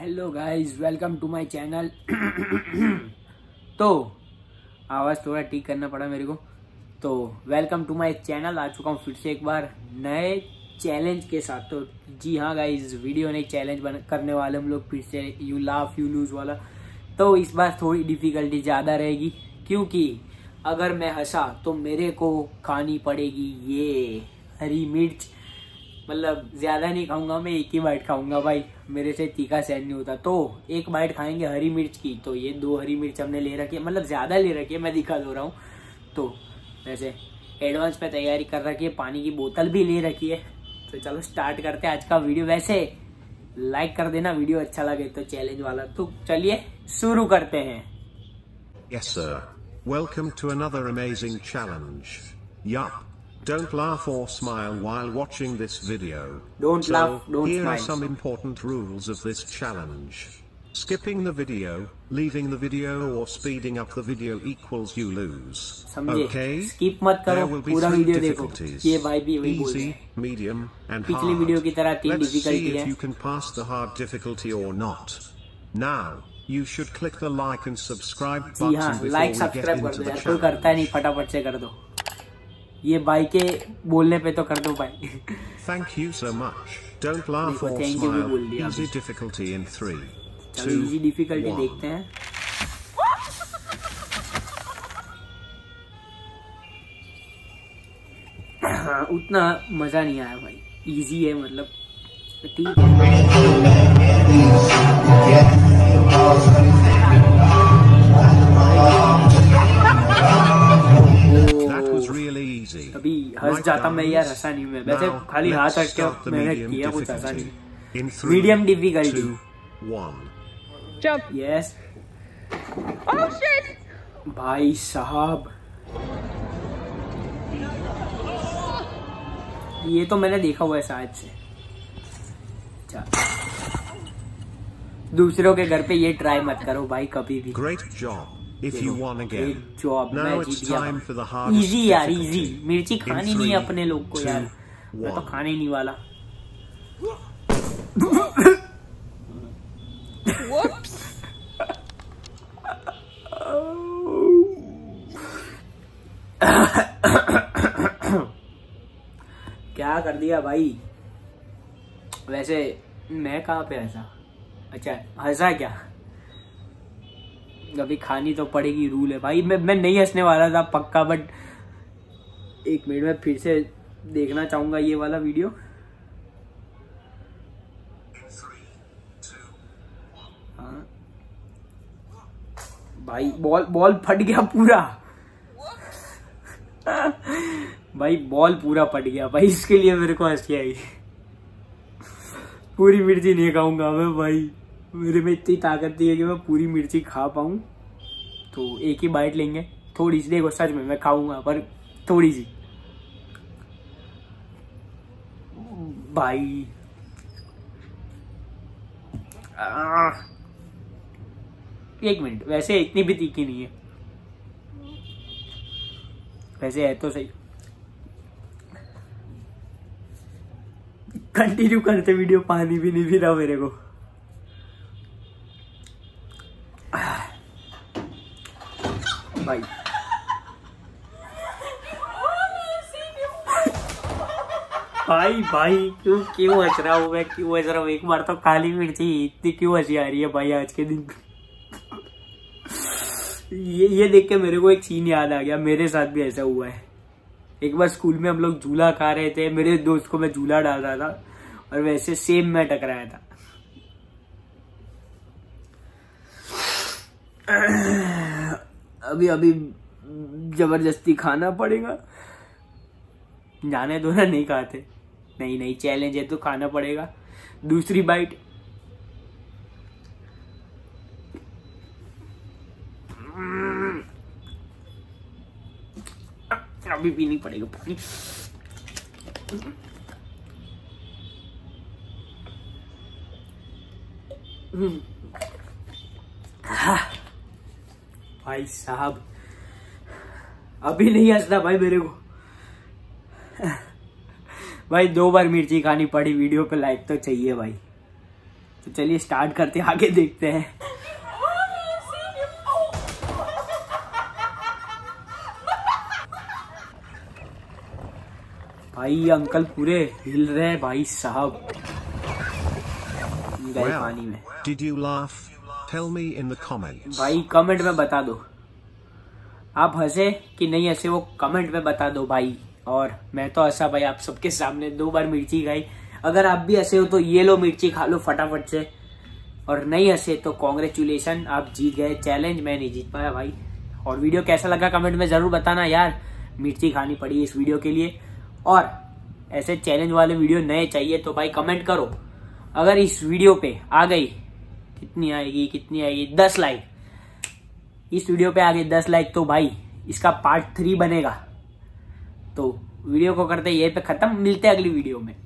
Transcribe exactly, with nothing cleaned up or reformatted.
Hello guys, welcome to my channel. तो आवाज़ थोड़ा ठीक करना पड़ा मेरे को। तो वेलकम टू माय चैनल, आ चुका हूँ फिर से एक बार नए चैलेंज के साथ। तो जी हाँ गाइस, वीडियो नहीं चैलेंज बन करने वाले हम लोग फिर से, यू लाफ यू लूज वाला। तो इस बार थोड़ी डिफिकल्टी ज़्यादा रहेगी, क्योंकि अगर मैं हंसा तो मेरे को खानी पड़ेगी ये हरी मिर्च। मतलब ज़्यादा नहीं खाऊंगा मैं, एक ही बाइट खाऊंगा भाई, मेरे से तीखा सहन नहीं होता। तो एक बाइट खाएंगे हरी मिर्च की। तो ये दो हरी मिर्च हमने ले रखी है, मतलब ज़्यादा ले रखी है, मैं दिखा दो रहा हूँ। तो वैसे एडवांस पे तैयारी कर रखी है, पानी की बोतल भी ले रखी है। तो चलो स्टार्ट करते हैं आज का वीडियो। वैसे लाइक कर देना वीडियो अच्छा लगे तो चैलेंज वाला। तो चलिए शुरू करते हैं। Yes sir. Welcome to another amazing challenge. Yup. Don't laugh or smile while watching this video. Don't so, laugh, don't here smile. are some important rules of this challenge. Skipping the video, leaving the video or speeding up the video equals you lose. समझे? Okay? Skip मत करो, There will be पूरा three video देखो। difficulties. ये भाई भी वही बोल रहे Easy, हैं। medium, and पिछली hard. वीडियो की तरह तीन Let's see डिफिकल्टी if है। you can pass the hard difficulty or not. Now, you should click the like and subscribe जी button हाँ, before like we get subscribe कर into दो the यार, कोई करता है नहीं, challenge. फटाफट से कर दो। ये भाई के बोलने पे तो कर दो भाई। Thank you so much. Don't laugh देखो, or thank you भी smile. बोल दिया Easy अभी। difficulty in three, चलो two, इजी डिफिकल्टी one. देखते हैं। हाँ, उतना मजा नहीं आया भाई, इजी है मतलब, ठीक That was really easy. अभी हंस Right, जाता मैं यार, guys? हंसा नहीं मैं। वैसे Now, खाली let's हाथ रख start के the मैंने medium किया, कुछ हंसा difficulty. नहीं। In three, medium difficulty. two, one. Jump. Yes Oh shit! भाई साहब, ये तो मैंने देखा हुआ है शायद से। अच्छा, दूसरों के घर पे ये ट्राई मत करो भाई कभी भी। Great job. If you won again. एक जॉब Now मैं it's जीत गया। time for the hardest easy यार, difficulty. इजी। मिर्ची In खानी नहीं है three, अपने लोग को two, यार, मैं तो one. खाने ही नहीं वाला। Whoops! क्या कर दिया भाई। वैसे मैं कहाँ पे हंसा? अच्छा, हंसा क्या? अभी खानी तो पड़ेगी, रूल है भाई। मैं मैं नहीं हंसने वाला था पक्का, बट एक मिनट में फिर से देखना चाहूंगा ये वाला वीडियो। हाँ भाई, बॉल बॉल फट गया पूरा। भाई बॉल पूरा फट गया भाई, इसके लिए मेरे को हंसी आई। पूरी मिर्ची नहीं खाऊंगा मैं भाई, मेरे में इतनी ताकत नहीं है कि मैं पूरी मिर्ची खा पाऊं। तो एक ही बाइट लेंगे, थोड़ी सी। देखो सच में मैं खाऊंगा, पर थोड़ी सी भाई। आ, एक मिनट, वैसे इतनी भी तीखी नहीं है, वैसे है तो सही। कंटिन्यू करते वीडियो, पानी भी नहीं पीना मेरे को। भाई भाई भाई क्यों क्यों हंस रहा हूँ मैं, क्यों हंस रहा हूँ? एक बार तो काली मिर्ची, इतनी क्यों हंसी आ रही है भाई आज के दिन? ये ये देख के मेरे को एक सीन याद आ गया, मेरे साथ भी ऐसा हुआ है। एक बार स्कूल में हम लोग झूला खा रहे थे, मेरे दोस्त को मैं झूला डाल रहा था और वैसे सेम मैं टकराया था। अभी अभी जबरदस्ती खाना पड़ेगा। जाने दो ना, नहीं खाते। नहीं नहीं, चैलेंज है तो खाना पड़ेगा। दूसरी बाइट। अभी पीनी पड़ेगा पानी। भाई साहब, अभी नहीं हंसना भाई मेरे को। भाई दो बार मिर्ची खानी पड़ी, वीडियो पे लाइक तो चाहिए भाई। तो चलिए स्टार्ट करते हैं, आगे देखते हैं। भाई अंकल पूरे हिल रहे हैं भाई साहब, गए Well, पानी में। did you laugh? Tell me in the comments. भाई कमेंट में बता दो, आप हंसे कि नहीं हंसे वो कमेंट में बता दो भाई। और मैं तो हंसा भाई, आप सबके सामने दो बार मिर्ची खाई। अगर आप भी हंसे हो तो ये लो मिर्ची खा लो फटाफट से, और नहीं हंसे तो कॉन्ग्रेचुलेशन, आप जीत गए चैलेंज, मैं नहीं जीत पाया भाई। और वीडियो कैसा लगा कमेंट में जरूर बताना यार, मिर्ची खानी पड़ी इस वीडियो के लिए। और ऐसे चैलेंज वाले वीडियो नए चाहिए तो भाई कमेंट करो। अगर इस वीडियो पे आ गई, कितनी आएगी कितनी आएगी दस लाइक, इस वीडियो पे आ गई दस लाइक तो भाई इसका पार्ट थ्री बनेगा। तो वीडियो को करते यहीं पे खत्म, मिलते हैं अगली वीडियो में।